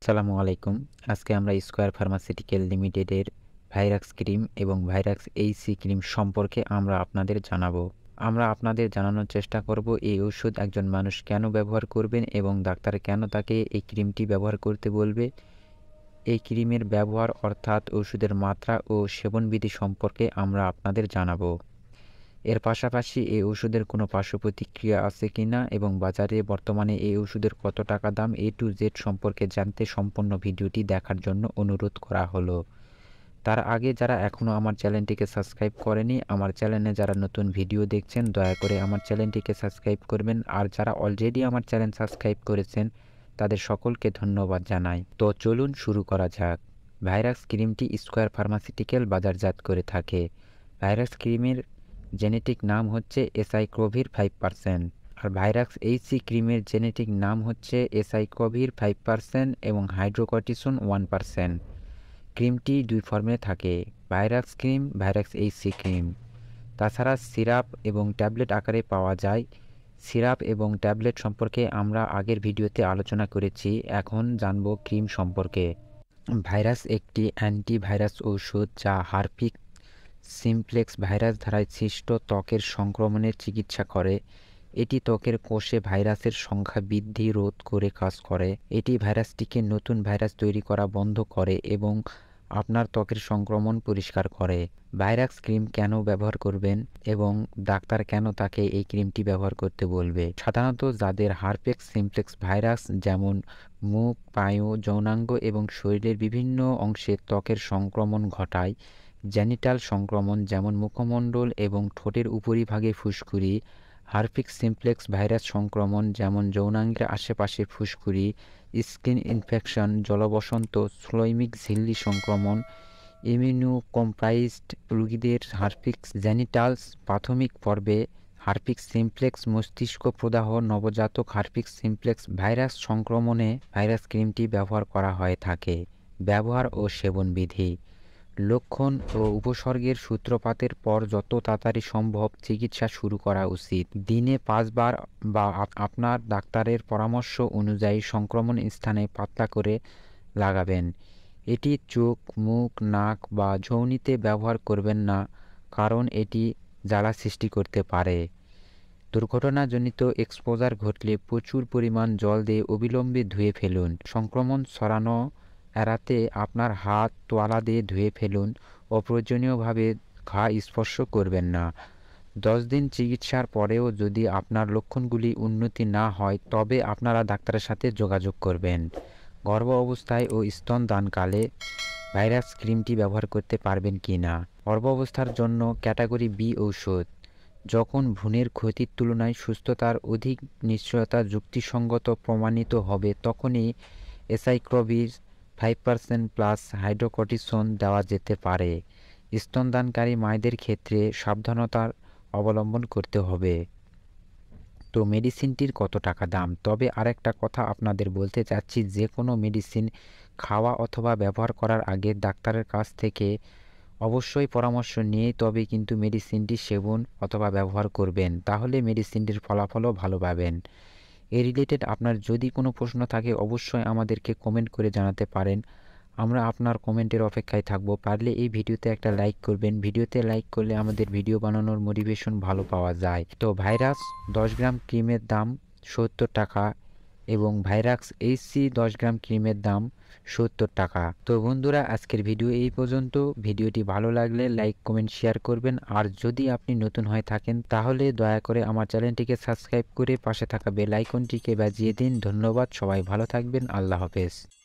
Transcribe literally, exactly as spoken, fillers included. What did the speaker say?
আসসালামু আলাইকুম। আজকে আমরা স্কয়ার ফার্মাসিউটিক্যাল লিমিটেডের ভাইরাক্স ক্রিম এবং ভাইরাক্স এইচসি ক্রিম সম্পর্কে আমরা আপনাদের জানাবো। আমরা আপনাদের জানানোর চেষ্টা করব এই ওষুধ একজন মানুষ কেন ব্যবহার করবেন এবং ডাক্তার কেন তাকে এই ক্রিমটি ব্যবহার করতে বলবে। এই ক্রিমের ব্যবহার অর্থাৎ ওষুধের মাত্রা ও সেবনবিধি সম্পর্কে আমরা আপনাদের জানাবো। এর পাশাপাশি এই ওষুধের কোনো পার্শ্ব প্রতিক্রিয়া আছে কিনা এবং বাজারে বর্তমানে এই ওষুধের কত টাকা দাম এ টু জেড সম্পর্কে জানতে সম্পূর্ণ ভিডিওটি দেখার জন্য অনুরোধ করা হলো। তার আগে যারা এখনও আমার চ্যানেলটিকে সাবস্ক্রাইব করেনি, আমার চ্যানেলে যারা নতুন ভিডিও দেখছেন দয়া করে আমার চ্যানেলটিকে সাবস্ক্রাইব করবেন, আর যারা অলরেডি আমার চ্যানেল সাবস্ক্রাইব করেছেন তাদের সকলকে ধন্যবাদ জানাই। তো চলুন শুরু করা যাক। ভাইরাক্স ক্রিমটি স্কয়ার ফার্মাসিউটিক্যাল বাজারজাত করে থাকে। ভাইরাক্স ক্রিমের জেনেটিক নাম হচ্ছে অ্যাসাইক্লোভির ফাইভ পার্সেন্ট, আর ভাইরাক্স এইচসি ক্রিমের জেনেটিক নাম হচ্ছে অ্যাসাইক্লোভির ফাইভ পার্সেন্ট এবং হাইড্রোকর্টিসন ওয়ান পার্সেন্ট। ক্রিমটি দুই ফর্মে থাকে, Virux cream, Virux HC cream. তাছাড়া সিরাপ এবং ট্যাবলেট আকারে পাওয়া যায়। সিরাপ এবং ট্যাবলেট সম্পর্কে আমরা আগের ভিডিওতে আলোচনা করেছি, এখন জানব ক্রিম সম্পর্কে। ভাইরাস একটি অ্যান্টিভাইরাস ঔষধ যা হারপিক সিমপ্লেক্স ভাইরাস দ্বারা সৃষ্ট ত্বকের সংক্রমণের চিকিৎসা করে। এটি ত্বকের কোষে ভাইরাসের সংখ্যা বৃদ্ধি রোধ করে কাজ করে। এটি ভাইরাসটিকে নতুন ভাইরাস তৈরি করা বন্ধ করে এবং আপনার ত্বকের সংক্রমণ পরিষ্কার করে। ভাইরাক্স ক্রিম কেন ব্যবহার করবেন এবং ডাক্তার কেন তাকে এই ক্রিমটি ব্যবহার করতে বলবে? সাধারণত যাদের হারপিক সিমপ্লেক্স ভাইরাস, যেমন মুখ, পায়ু, যৌনাঙ্গ এবং শরীরের বিভিন্ন অংশে ত্বকের সংক্রমণ ঘটায়, জেনিটাল সংক্রমণ যেমন মুখমণ্ডল এবং ঠোঁটের উপরিভাগে ফুসকুড়ি, হারপিক সিমপ্লেক্স ভাইরাস সংক্রমণ যেমন যৌনাঙ্গের আশেপাশে ফুসকুড়ি, স্কিন ইনফেকশন, জলবসন্ত, স্লোইমিক ঝিল্লি সংক্রমণ, ইমিউনোকম্প্রাইজড রোগীদের হারপিক জেনিটালস, প্রাথমিক পর্বে হারপিক সিমপ্লেক্স মস্তিষ্ক প্রদাহ, নবজাতক হারপিক সিমপ্লেক্স ভাইরাস সংক্রমণে ভাইরাস ক্রিমটি ব্যবহার করা হয়ে থাকে। ব্যবহার ও সেবনবিধি। লক্ষণ ও উপসর্গের সূত্রপাতের পর যত তাড়াতাড়ি সম্ভব চিকিৎসা শুরু করা উচিত। দিনে পাঁচবার বা আপনার ডাক্তারের পরামর্শ অনুযায়ী সংক্রমণ স্থানে পাতলা করে লাগাবেন। এটি চোখ, মুখ, নাক বা যৌনিতে ব্যবহার করবেন না, কারণ এটি জ্বালা সৃষ্টি করতে পারে। দুর্ঘটনাজনিত এক্সপোজার ঘটলে প্রচুর পরিমাণ জল দিয়ে অবিলম্বে ধুয়ে ফেলুন। সংক্রমণ ছড়ানো এড়াতে আপনার হাত তোয়ালা দিয়ে ধুয়ে ফেলুন। অপ্রয়োজনীয়ভাবে ঘা স্পর্শ করবেন না। দশ দিন চিকিৎসার পরেও যদি আপনার লক্ষণগুলি উন্নতি না হয় তবে আপনারা ডাক্তারের সাথে যোগাযোগ করবেন। গর্ভ অবস্থায় ও স্তনদানকালে ভাইরাস ক্রিমটি ব্যবহার করতে পারবেন কি না? গর্ভ অবস্থার জন্য ক্যাটাগরি বি ঔষধ। যখন ভ্রূণের ক্ষতির তুলনায় সুস্থতার অধিক নিশ্চয়তা যুক্তিসঙ্গত প্রমাণিত হবে তখনই acyclovir five percent plus hydrocortisone দেওয়া যেতে পারে। স্তনদানকারী মায়েদের ক্ষেত্রে সাবধানতার অবলম্বন করতে হবে। তো মেডিসিনটির কত টাকা দাম? তবে আরেকটা কথা আপনাদের বলতে চাচ্ছি, যে কোনো মেডিসিন খাওয়া অথবা ব্যবহার করার আগে ডাক্তারের কাছ থেকে অবশ্যই পরামর্শ নিয়ে তবে কিন্তু মেডিসিনটি সেবন অথবা ব্যবহার করবেন, তাহলে মেডিসিনটির ফলাফলও ভালো পাবেন। এই রিলেটেড আপনার যদি কোনো প্রশ্ন থাকে অবশ্যই আমাদেরকে কমেন্ট করে জানাতে পারেন, আমরা আপনার কমেন্টের অপেক্ষায় থাকব। পারলে এই ভিডিওতে একটা লাইক করবেন, ভিডিওতে লাইক করলে আমাদের ভিডিও বানানোর মোটিভেশন ভালো পাওয়া যায়। তো ভাইরাস দশ গ্রাম ক্রিমের দাম সত্তর টাকা এবং ভাইরাক্স এইচসি দশ গ্রাম ক্রিমের দাম সত্তর টাকা। তো বন্ধুরা, আজকের ভিডিও এই পর্যন্ত। ভিডিওটি ভালো লাগলে লাইক, কমেন্ট, শেয়ার করবেন, আর যদি আপনি নতুন হয়ে থাকেন তাহলে দয়া করে আমার চ্যানেলটিকে সাবস্ক্রাইব করে পাশে থাকা বেল আইকনটিকে বাজিয়ে দিন। ধন্যবাদ, সবাই ভালো থাকবেন, আল্লাহ হাফেজ।